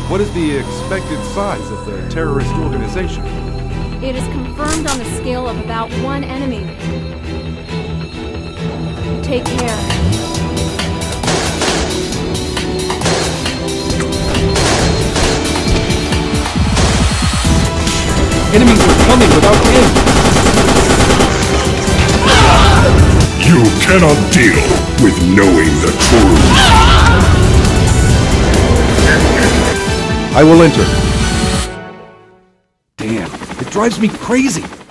What is the expected size of the terrorist organization? It is confirmed on a scale of about 1 enemy. Take care. Enemies are coming without end! You cannot deal with knowing the truth. I will enter. Damn, it drives me crazy.